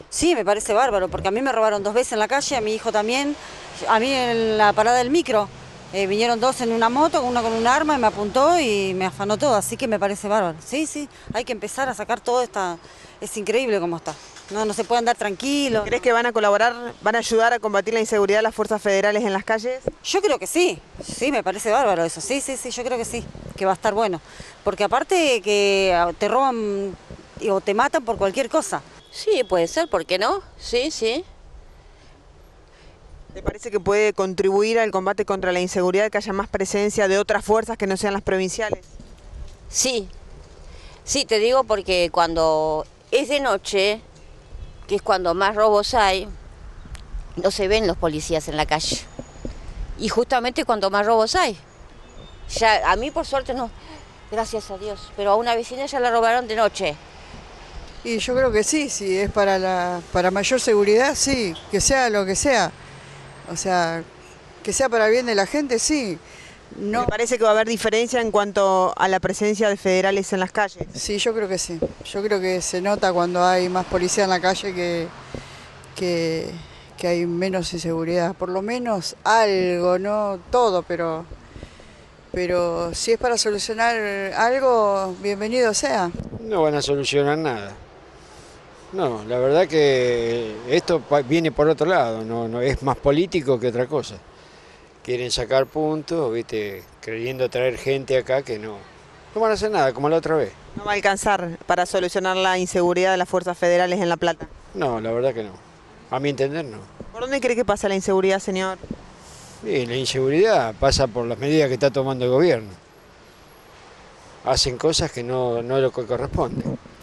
Sí, me parece bárbaro, porque a mí me robaron 2 veces en la calle, a mi hijo también, a mí en la parada del micro. Vinieron 2 en una moto, uno con un arma y me apuntó y me afanó todo, así que me parece bárbaro. Sí, sí, hay que empezar a sacar todo esta... Es increíble cómo está. No, no se puede andar tranquilo. ¿Crees que van a colaborar, van a ayudar a combatir la inseguridad las fuerzas federales en las calles? Yo creo que sí, me parece bárbaro eso. Sí, sí, sí, yo creo que sí, que va a estar bueno. Porque aparte que te roban o te matan por cualquier cosa. Sí, puede ser, ¿por qué no? Sí, sí. ¿Te parece que puede contribuir al combate contra la inseguridad que haya más presencia de otras fuerzas que no sean las provinciales? Sí, sí, te digo porque cuando es de noche, que es cuando más robos hay, no se ven los policías en la calle. Y justamente cuando más robos hay. Ya, a mí por suerte no, gracias a Dios, pero a una vecina ya la robaron de noche. Y yo creo que sí, si es para para mayor seguridad, sí, que sea lo que sea. O sea, que sea para el bien de la gente, sí. ¿Me No, parece que va a haber diferencia en cuanto a la presencia de federales en las calles? sí, yo creo que sí. Yo creo que se nota cuando hay más policía en la calle que, que hay menos inseguridad. Por lo menos algo, no todo, pero si es para solucionar algo, bienvenido sea. No van a solucionar nada. No, la verdad que esto viene por otro lado, no es más político que otra cosa. Quieren sacar puntos, viste, creyendo traer gente acá que no van a hacer nada, como la otra vez. ¿No va a alcanzar para solucionar la inseguridad de las fuerzas federales en La Plata? No, la verdad que no. A mi entender no. ¿Por dónde cree que pasa la inseguridad, señor? Y la inseguridad pasa por las medidas que está tomando el gobierno. Hacen cosas que no es lo que corresponde.